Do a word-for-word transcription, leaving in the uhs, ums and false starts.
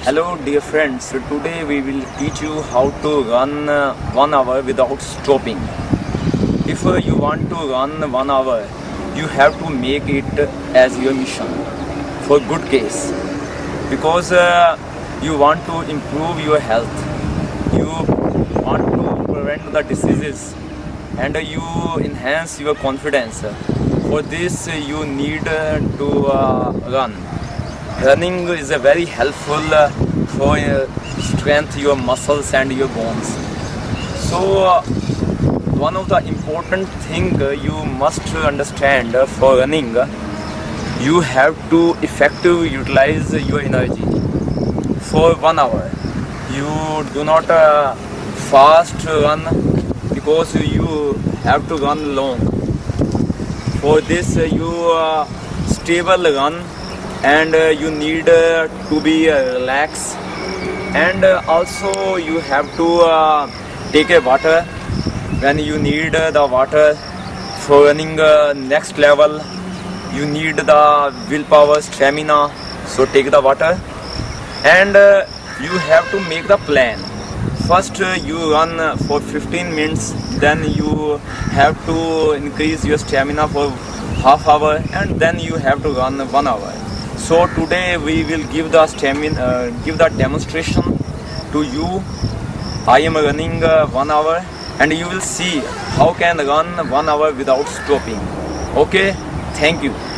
Hello dear friends, today we will teach you how to run uh, one hour without stopping. If uh, you want to run one hour, you have to make it as your mission for good case. Because uh, you want to improve your health, you want to prevent the diseases, and uh, you enhance your confidence. For this uh, you need uh, to uh, run. Running is a very helpful uh, for uh, strength your muscles and your bones. So uh, one of the important thing uh, you must understand uh, for running, uh, you have to effectively utilize your energy for one hour. You do not uh, fast run because you have to run long. For this uh, you uh, stable run, and uh, you need uh, to be uh, relaxed, and uh, also you have to uh, take a water when you need uh, the water. For running uh, next level, you need the willpower, stamina, so take the water. And uh, you have to make the plan. First uh, you run uh, for fifteen minutes, then you have to increase your stamina for half hour, and then you have to run one hour. So today we will give the stamina, uh, give the demonstration to you. I am running uh, one hour, and you will see how can run one hour without stopping. Okay, thank you.